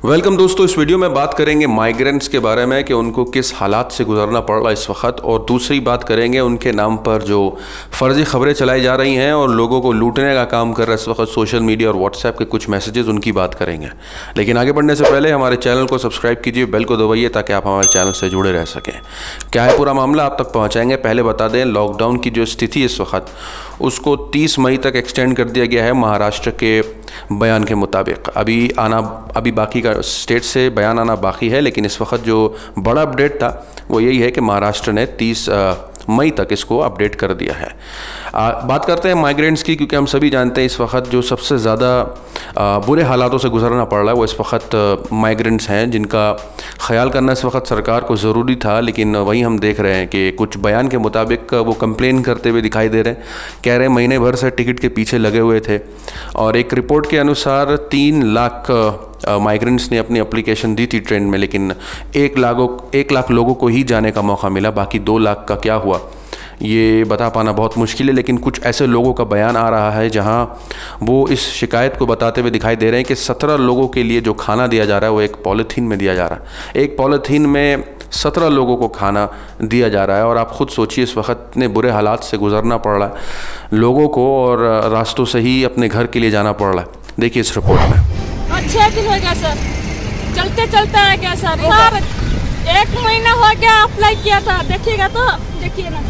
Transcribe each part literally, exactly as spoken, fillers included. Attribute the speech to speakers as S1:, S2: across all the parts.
S1: Welcome दोस्तों, इस video में बात करेंगे माइग्रेंट्स के बारे में कि उनको किस हालात से गुजरना पड़ रहा है इस वक्त, और दूसरी बात करेंगे उनके नाम पर जो फर्जी खबरें चलाई जा रही हैं और लोगों को लूटने का काम कर रहा है इस वक्त सोशल मीडिया और व्हाट्सएप के कुछ मैसेजेस, उनकी बात करेंगे। लेकिन आगे बढ़ने से पहले हमारे चैनल को सब्सक्राइब कीजिए, बेल को दबाइए ताकि आप हमारे चैनल से जुड़े रह सकें। क्या है पूरा मामला आप तक पहुँचाएंगे। पहले बता दें, लॉकडाउन की जो स्थिति इस वक्त उसको तीस मई तक एक्सटेंड कर दिया गया है महाराष्ट्र के बयान के मुताबिक। अभी आना अभी बाकी का स्टेट से बयान आना बाकी है, लेकिन इस वक्त जो बड़ा अपडेट था वो यही है कि महाराष्ट्र ने तीस मई तक इसको अपडेट कर दिया है। आ, बात करते हैं माइग्रेंट्स की, क्योंकि हम सभी जानते हैं इस वक्त जो सबसे ज़्यादा बुरे हालातों से गुजरना पड़ रहा है वो इस वक्त माइग्रेंट्स हैं, जिनका ख्याल करना इस वक्त सरकार को ज़रूरी था। लेकिन वहीं हम देख रहे हैं कि कुछ बयान के मुताबिक वो कंप्लेन करते हुए दिखाई दे रहे हैं, कह रहे हैं महीने भर से टिकट के पीछे लगे हुए थे। और एक रिपोर्ट के अनुसार तीन लाख माइग्रेंट्स ने अपनी एप्लीकेशन दी थी ट्रेन में, लेकिन एक लाखों एक लाख लोगों को ही जाने का मौका मिला। बाकी दो लाख का क्या हुआ ये बता पाना बहुत मुश्किल है। लेकिन कुछ ऐसे लोगों का बयान आ रहा है जहां वो इस शिकायत को बताते हुए दिखाई दे रहे हैं कि सत्रह लोगों के लिए जो खाना दिया जा रहा है वो एक पॉलीथीन में दिया जा रहा है। एक पॉलीथीन में सत्रह लोगों को खाना दिया जा रहा है। और आप खुद सोचिए, इस वक्त इतने बुरे हालात से गुजरना पड़ रहा है लोगों को, और रास्तों से ही अपने घर के लिए जाना पड़ रहा है। देखिए इस रिपोर्ट में।
S2: छह दिन हो गया सर, चलते चलते है क्या सर, सर एक महीना हो गया अप्लाई किया था, देखिएगा तो देखिए ना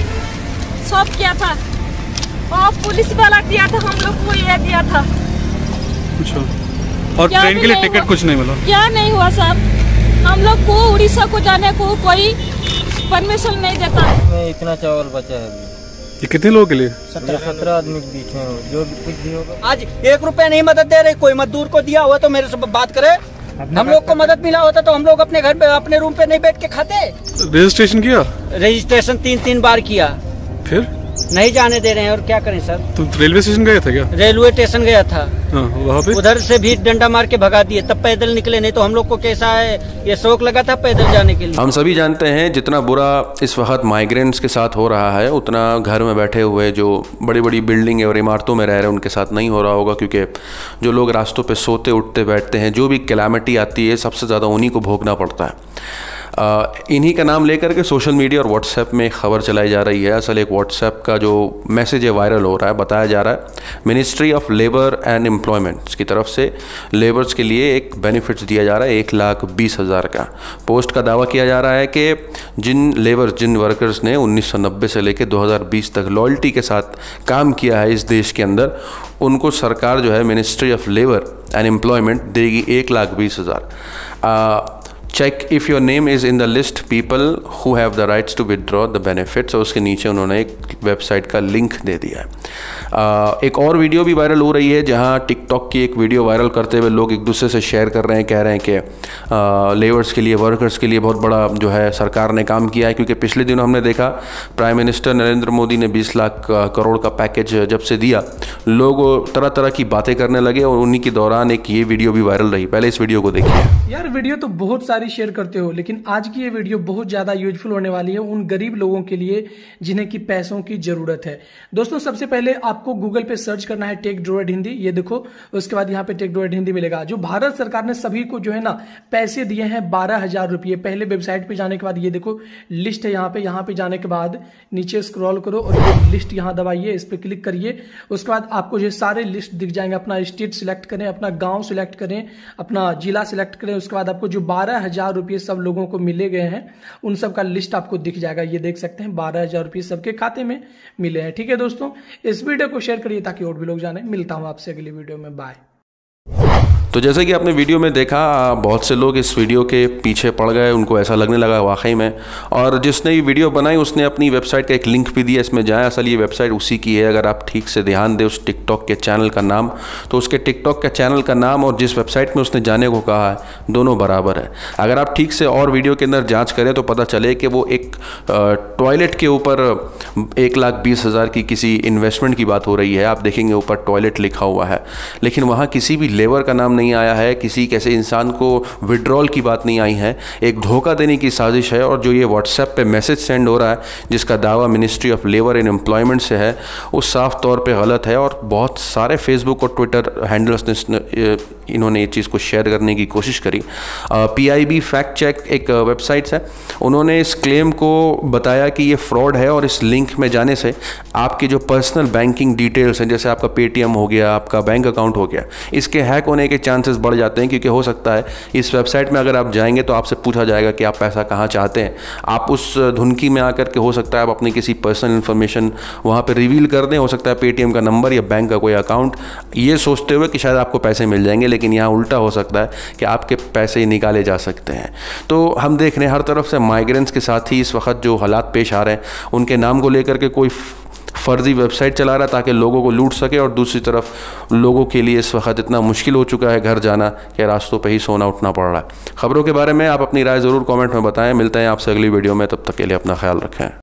S2: सब किया था, और पुलिस वाला दिया था हम लोग को, ये दिया था।
S3: अच्छा, और ट्रेन के लिए टिकट कुछ नहीं मिला? क्या
S2: नहीं हुआ सर, हम लोग को उड़ीसा को जाने को कोई परमिशन नहीं देता।
S4: इतना चावल बचा है।
S3: ये कितने लोगों के लिए?
S4: सत्रह आदमी के बीच में जो कुछ भी होगा।
S5: आज एक रुपया नहीं मदद दे रहे, कोई मजदूर को दिया हुआ तो मेरे से बात करे। हम लोग को मदद मिला होता तो हम लोग अपने घर पे अपने रूम पे नहीं बैठ के खाते।
S3: रजिस्ट्रेशन किया?
S5: रजिस्ट्रेशन तीन तीन बार किया,
S3: फिर नहीं
S5: जाने दे रहे हैं। और क्या करें सर।
S3: तुम रेलवे स्टेशन गए थे क्या?
S5: रेलवे स्टेशन गया था,
S3: वहाँ पे
S5: उधर से भी डंडा मार के भगा दिए, तब पैदल निकले। नहीं तो हम लोग को कैसा है, ये शौक लगा था पैदल जाने के लिए।
S1: हम सभी जानते हैं जितना बुरा इस वक्त माइग्रेंट्स के साथ हो रहा है, उतना घर में बैठे हुए जो बड़ी बड़ी बिल्डिंग और इमारतों में रह रहे हैं उनके साथ नहीं हो रहा होगा। क्योंकि जो लोग रास्तों पर सोते उठते बैठते हैं, जो भी कैलामिटी आती है सबसे ज़्यादा उन्हीं को भोगना पड़ता है। आ, इन्हीं का नाम लेकर के सोशल मीडिया और व्हाट्सएप में खबर चलाई जा रही है। असल एक व्हाट्सएप का जो मैसेज है वायरल हो रहा है, बताया जा रहा है ministry of labour and employments की तरफ से लेबर्स के लिए एक बेनिफिट्स दिया जा रहा है एक लाख बीस हज़ार का। पोस्ट का दावा किया जा रहा है कि जिन लेबर्स जिन वर्कर्स ने उन्नीस सौ नब्बे से लेकर दो हज़ार बीस तक लॉयल्टी के साथ काम किया है इस देश के अंदर, उनको सरकार जो है ministry of labour and employment देगी एक लाख बीस हज़ार। Check if your name is in the list people who have the rights to withdraw the benefits. और उसके नीचे उन्होंने एक वेबसाइट का लिंक दे दिया है। uh, एक और वीडियो भी वायरल हो रही है, जहां टिकटॉक की एक वीडियो वायरल करते हुए लोग एक दूसरे से शेयर कर रहे हैं, कह रहे हैं कि लेबर्स के लिए, वर्कर्स के लिए बहुत बड़ा जो है सरकार ने काम किया है। क्योंकि पिछले दिनों हमने देखा प्राइम मिनिस्टर नरेंद्र मोदी ने बीस लाख करोड़ का पैकेज जब से दिया, लोग तरह तरह की बातें करने लगे, और उन्हीं के दौरान एक ये वीडियो भी वायरल रही। पहले इस वीडियो को देखिए।
S6: यार वीडियो तो बहुत सारी शेयर करते हो, लेकिन आज की ये वीडियो बहुत ज्यादा यूजफुल होने वाली है उन गरीब लोगों के लिए जिन्हें की पैसों की जरूरत है। दोस्तों सबसे पहले आपको गूगल पे सर्च करना है टेक ड्रोइड हिंदी, ये देखो। उसके बाद यहाँ पे टेक ड्रोइड हिंदी मिलेगा। जो भारत सरकार ने सभी को जो है ना पैसे दिए हैं बारह हजार रुपये। पहले वेबसाइट पे जाने के बाद ये देखो लिस्ट है यहाँ पे, यहाँ पे जाने के बाद नीचे स्क्रॉल करो और ये लिस्ट यहाँ दबाइए, इस पर क्लिक करिए। उसके बाद आपको जो सारे लिस्ट दिख जाएंगे। अपना स्टेट सिलेक्ट करें, अपना गाँव सिलेक्ट करें, अपना जिला सिलेक्ट करें। उसके बाद आपको जो बारह हजार रुपये सब लोगों को मिले गए हैं उन सब का लिस्ट आपको दिख जाएगा। ये देख सकते हैं बारह हजार रुपये सबके खाते में मिले हैं। ठीक है दोस्तों, इस वीडियो को शेयर करिए ताकि और भी लोग जाने। मिलता हूं आपसे अगली वीडियो में, बाय।
S1: तो जैसे कि आपने वीडियो में देखा, बहुत से लोग इस वीडियो के पीछे पड़ गए, उनको ऐसा लगने लगा वाकई में। और जिसने ये वीडियो बनाई उसने अपनी वेबसाइट का एक लिंक भी दिया, इसमें जाएं। असल ये वेबसाइट उसी की है। अगर आप ठीक से ध्यान दें उस टिकटॉक के चैनल का नाम, तो उसके टिकटॉक के चैनल का नाम और जिस वेबसाइट में उसने जाने को कहा है दोनों बराबर है। अगर आप ठीक से और वीडियो के अंदर जाँच करें तो पता चले कि वो एक टॉयलेट के ऊपर एक लाख बीस हज़ार की किसी इन्वेस्टमेंट की बात हो रही है। आप देखेंगे ऊपर टॉयलेट लिखा हुआ है, लेकिन वहाँ किसी भी लेबर का नाम नहीं आया है, किसी कैसे इंसान को विड्रॉल की बात नहीं आई है। एक धोखा देने की साजिश है। और जो ये व्हाट्सएप पे मैसेज सेंड हो रहा है जिसका दावा ministry of labour and employment से है, वो साफ तौर पे गलत है। और बहुत सारे फेसबुक और ट्विटर हैंडल्स ने इन्होंने ये चीज़ को शेयर करने की कोशिश करी। P I B fact check एक वेबसाइट है, उन्होंने इस क्लेम को बताया कि ये फ्रॉड है और इस लिंक में जाने से आपके जो पर्सनल बैंकिंग डिटेल्स हैं, जैसे आपका पेटीएम हो गया, आपका बैंक अकाउंट हो गया, इसके हैक होने के चांसेस बढ़ जाते हैं। क्योंकि हो सकता है इस वेबसाइट में अगर आप जाएंगे तो आपसे पूछा जाएगा कि आप पैसा कहाँ चाहते हैं। आप उस धुनकी में आकर के हो सकता है आप अपनी किसी पर्सनल इन्फॉर्मेशन वहाँ पर रिवील कर दें, हो सकता है पेटीएम का नंबर या बैंक का कोई अकाउंट, ये सोचते हुए कि शायद आपको पैसे मिल जाएंगे, लेकिन यहाँ उल्टा हो सकता है कि आपके पैसे निकाले जा सकते हैं। तो हम देख रहे हैं हर तरफ से माइग्रेंट्स के साथ ही इस वक्त जो हालात पेश आ रहे हैं, उनके नाम को लेकर के कोई फर्जी वेबसाइट चला रहा है ताकि लोगों को लूट सके, और दूसरी तरफ लोगों के लिए इस वक्त इतना मुश्किल हो चुका है घर जाना कि रास्तों पे ही सोना उठना पड़ रहा है। खबरों के बारे में आप अपनी राय ज़रूर कमेंट में बताएं। मिलते हैं आपसे अगली वीडियो में, तब तक के लिए अपना ख्याल रखें।